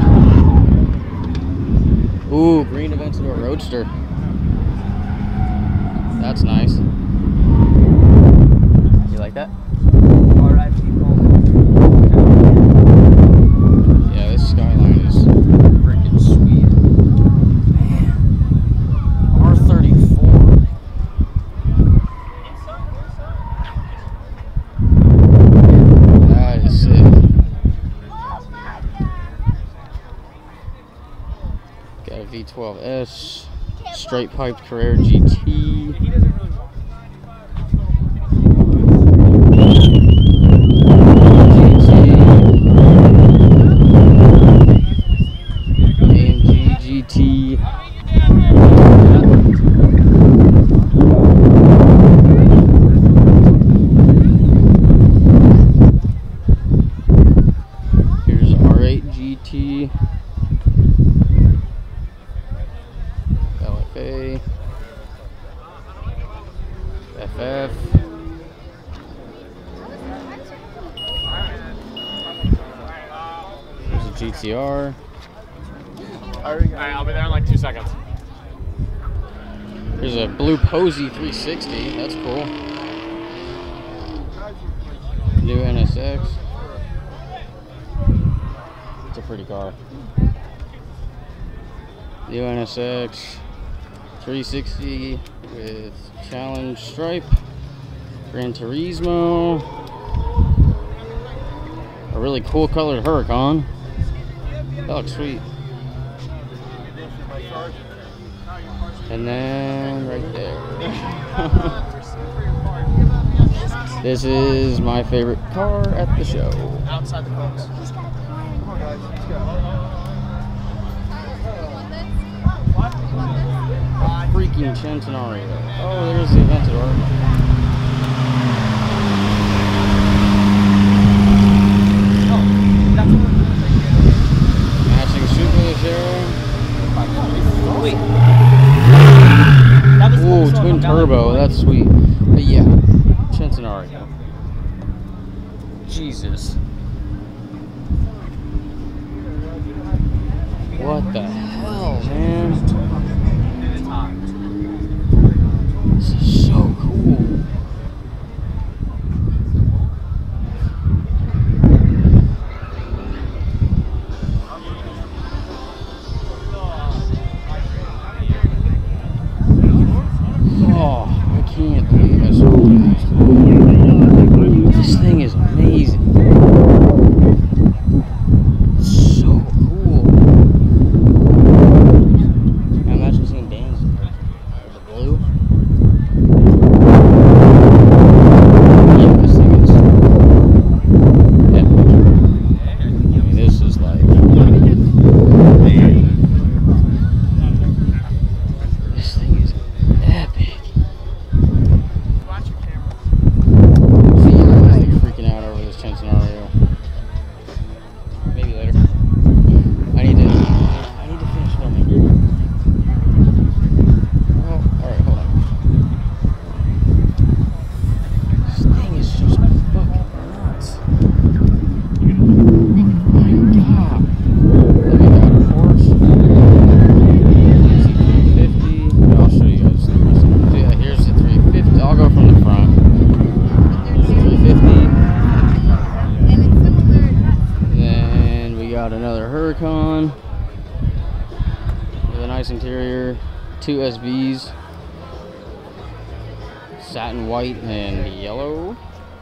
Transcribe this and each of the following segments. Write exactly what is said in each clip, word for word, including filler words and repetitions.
Ooh, green Aventador Roadster. That's nice. You like that? Alright, people. Yeah, this Skyline is freaking sweet. Man. R thirty-four. That is sick. Got a V twelve S. Straight piped Carrera G T. A M G G T. Here's R eight G T. A, F F, there's a G T R. Alright, I'll be there in like two seconds. There's a blue Posey three sixty, that's cool. New N S X. It's a pretty car. New N S X. three sixty with Challenge stripe, Gran Turismo, a really cool colored Huracan. That looks sweet. And then right there. This is my favorite car at the show. Outside the cones. Come on guys, let's go. Freaking Centenario. Oh, there's the Aventador. Oh, that's Matching Superleggero. Wait. Ooh, twin turbo. That's sweet. But yeah, Centenario. Jesus. What the hell, man? This is so cool. Oh, I can't believe I saw this. This thing is amazing. It's so cool. I imagine seeing bands in the blue. Huracan with a nice interior, two S Vs, satin white and yellow.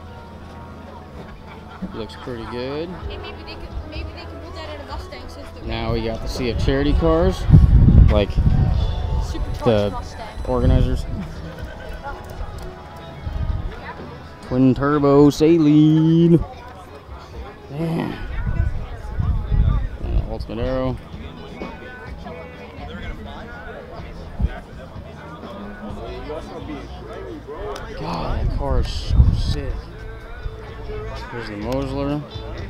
Looks pretty good. Hey, maybe they could maybe they could put that in a Mustang system. Now we got the C F Charity cars, like the Mustang. organizers. Twin turbo Saline. Man. And the Ultimate Arrow. God, that car is so sick. Here's the Mosler.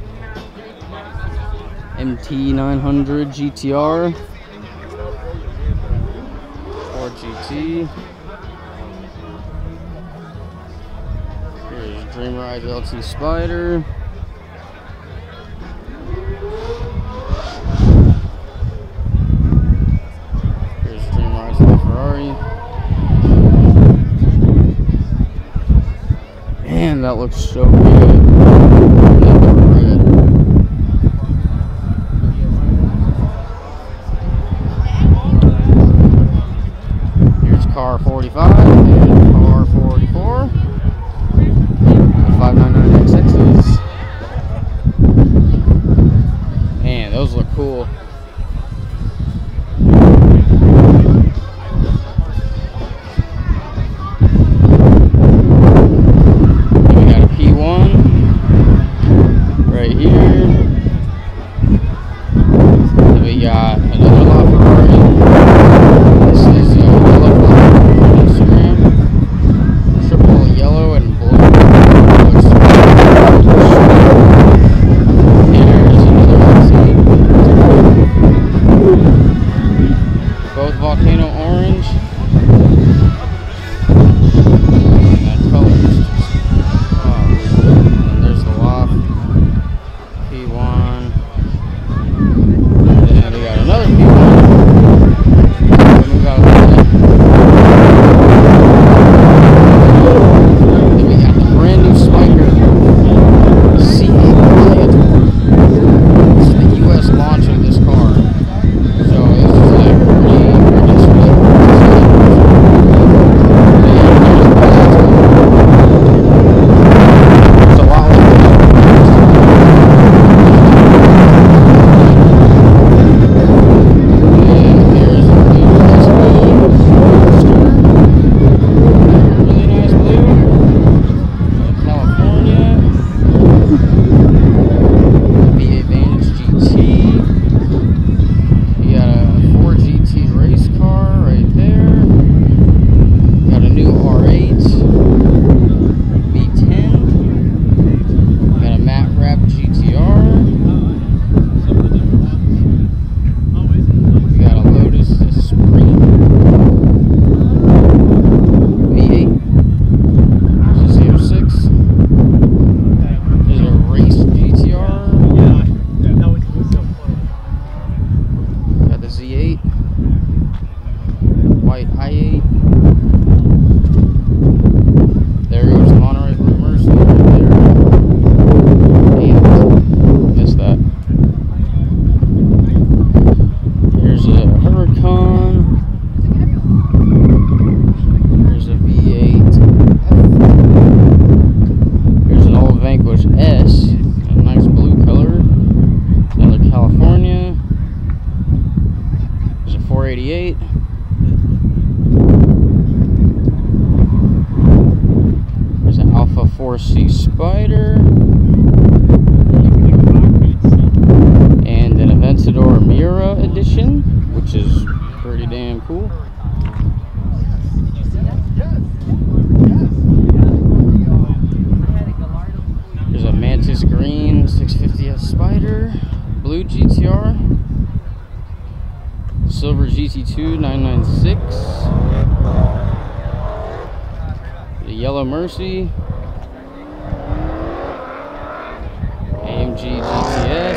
M T nine hundred G T R. Ford G T. Here's Dream Ride L T Spider. looks so good. Another red. Here's car forty-five and car forty-four. five ninety-nine X X's. Man, those look cool. four C Spider and an Aventador Mira edition, which is pretty damn cool. There's a Mantis Green six fifty S Spider, blue G T R, silver G T two nine ninety-six, the yellow Mercy, A M G G T S,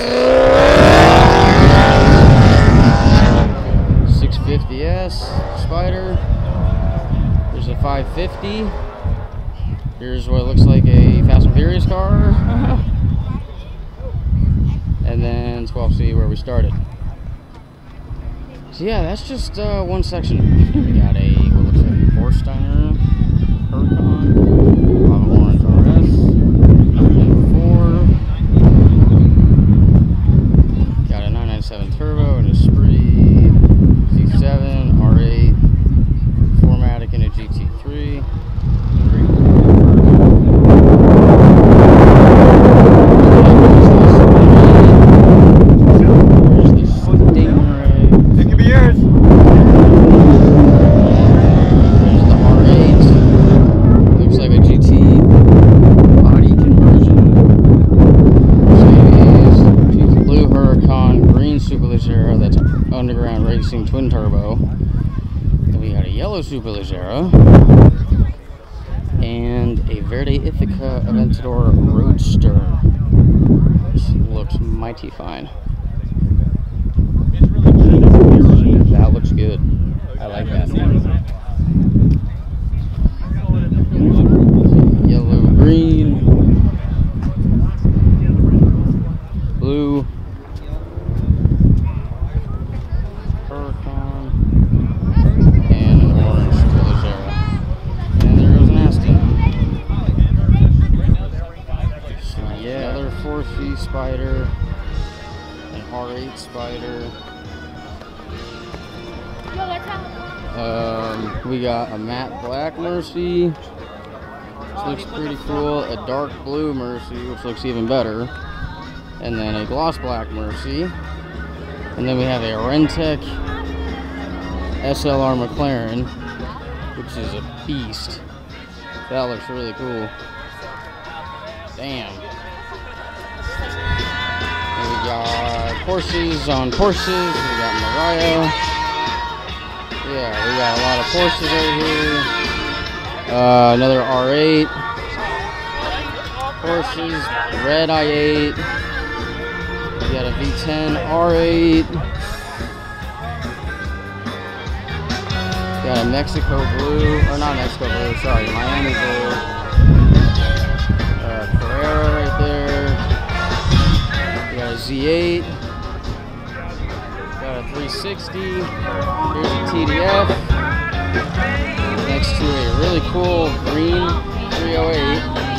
six fifty S Spider. There's a five fifty. Here's what looks like a Fast and Furious car. And then twelve C where we started. So yeah, that's just uh, one section. We got a what looks like a Forsteiner Huracan, Lava Orange R S, and four. Got a nine ninety-seven Turbo and a Spree, Z seven, R eight, four matic and a G T three. Underground Racing twin turbo. Then we got a yellow Superleggera and a Verde Ithaca Aventador Roadster. This looks mighty fine. That looks good. I like that. Yellow green. Spider, an R eight Spider. Um, we got a matte black Mercy, which looks pretty cool. A dark blue Mercy, which looks even better. And then a gloss black Mercy. And then we have a Rentec S L R McLaren, which is a beast. That looks really cool. Damn. And we got Porsches on Porsches. We got Mariah. Yeah, we got a lot of Porsches over here. Uh, another R eight. Porsches, red I eight. We got a V ten R eight. Got a Mexico blue, or not Mexico blue, sorry, Miami blue. Uh, Carrera right there. We got a Z eight. Got a three sixty. Here's a T D F. Next to a really cool green three oh eight.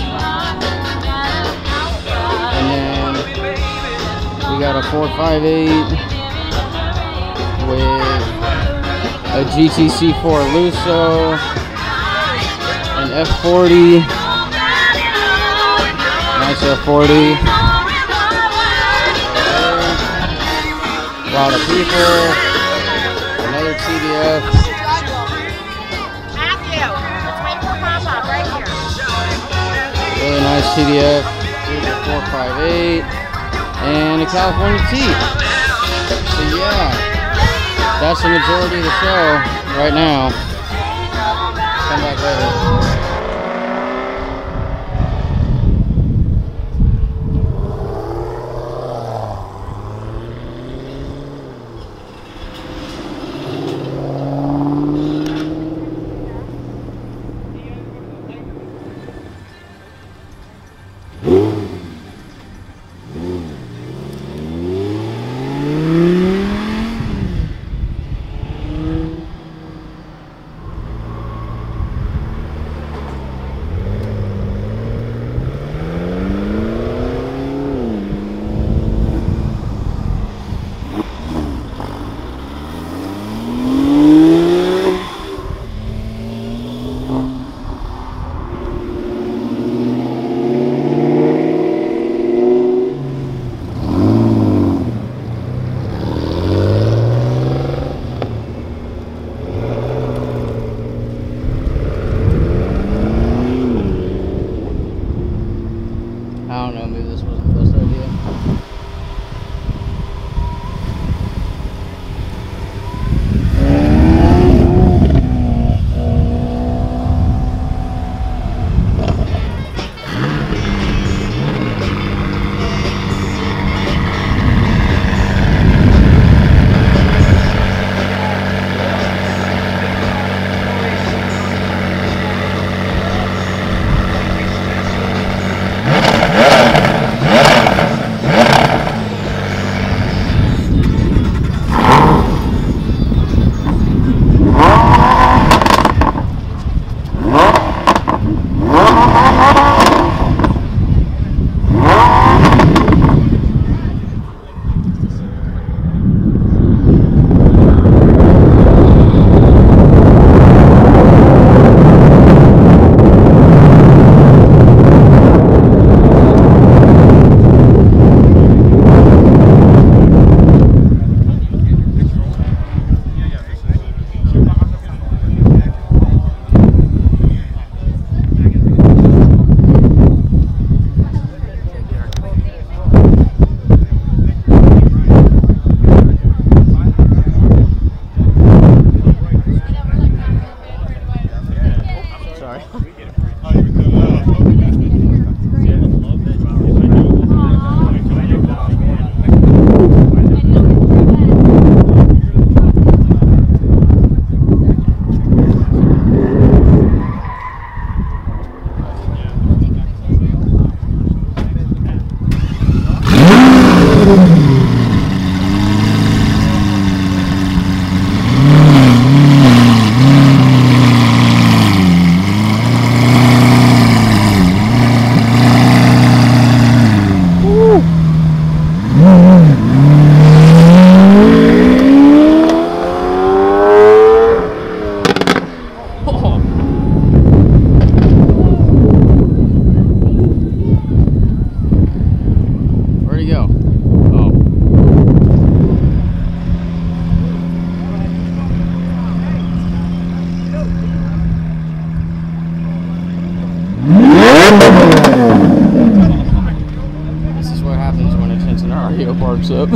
And then we got a four fifty-eight with a G T C four Lusso, an F forty, nice F forty. A lot of people, another T D F. Matthew, let's wait for Papa right here. Really nice T D F. Here's a four fifty-eight and a California T. So yeah. That's the majority of the show right now. Come back later. up.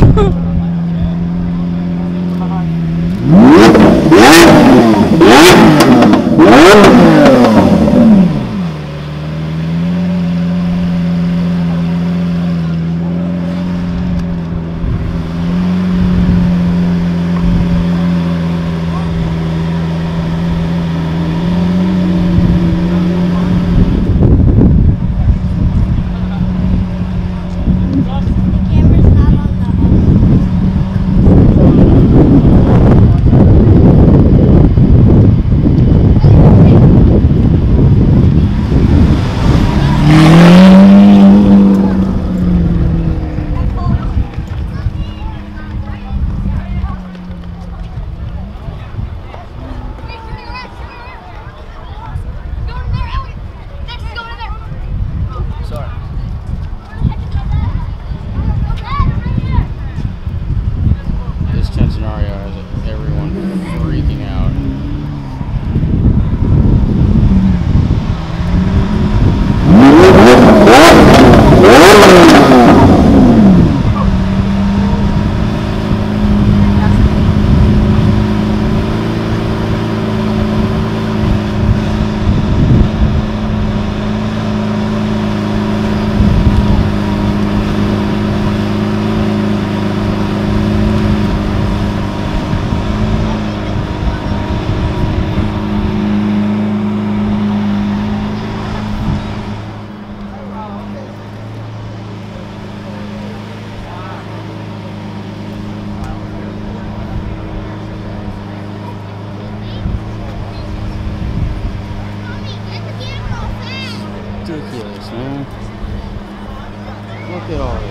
Ridiculous, man. Look at all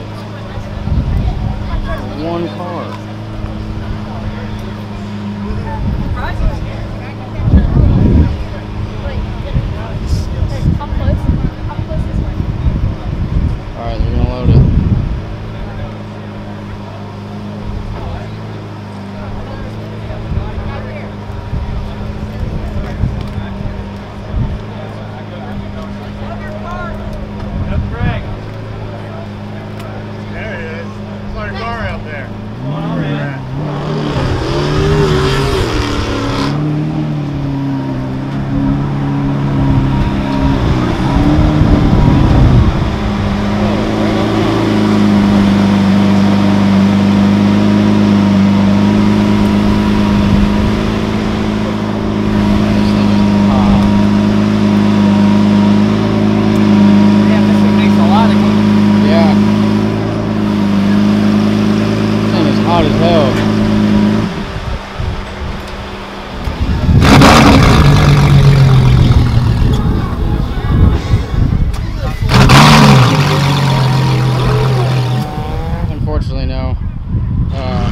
this. One car. Alright, they're gonna load it. Hot as hell. Unfortunately, no. Uh,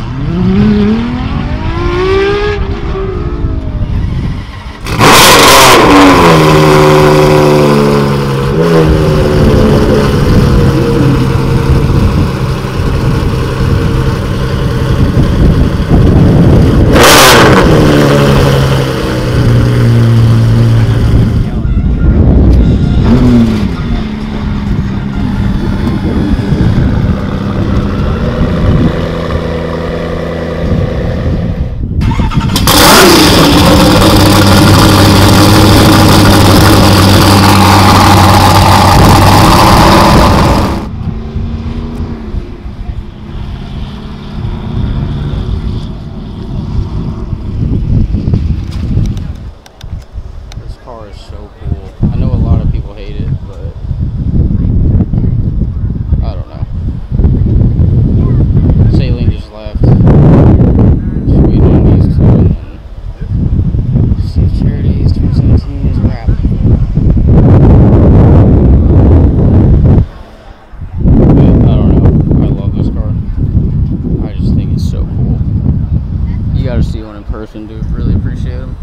person, dude. Really appreciate them.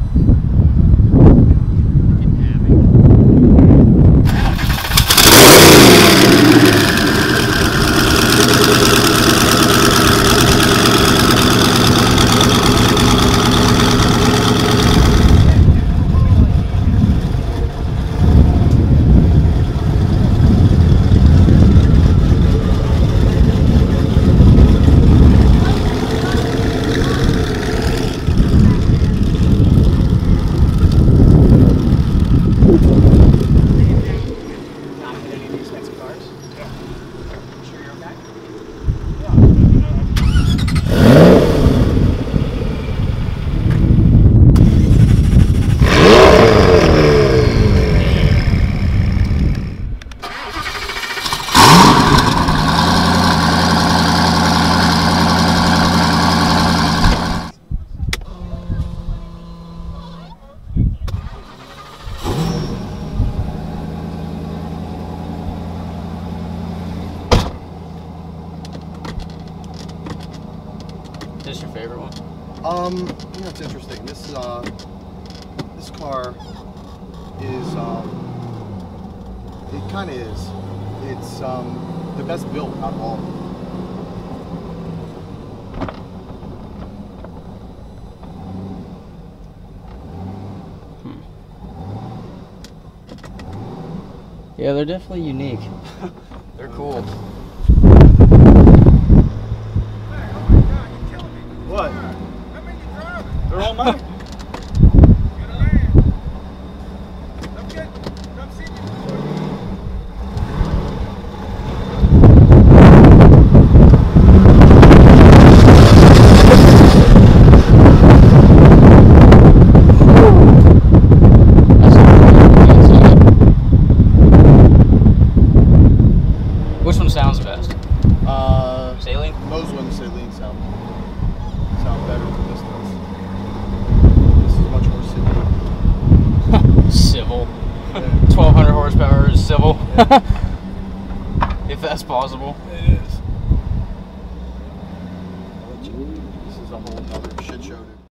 this your favorite one? Um, you know, it's interesting. This uh, this car is um, it kind of is. It's um, the best built out of all of them. Yeah, they're definitely unique. They're cool. What? They're all mine. Which one sounds best? Uh, Saline? Those ones, saline sound sound better than this does. This is much more civil. Civil. Yeah. twelve hundred horsepower is civil. Yeah. If that's possible. It is. This is a whole other shit show, dude.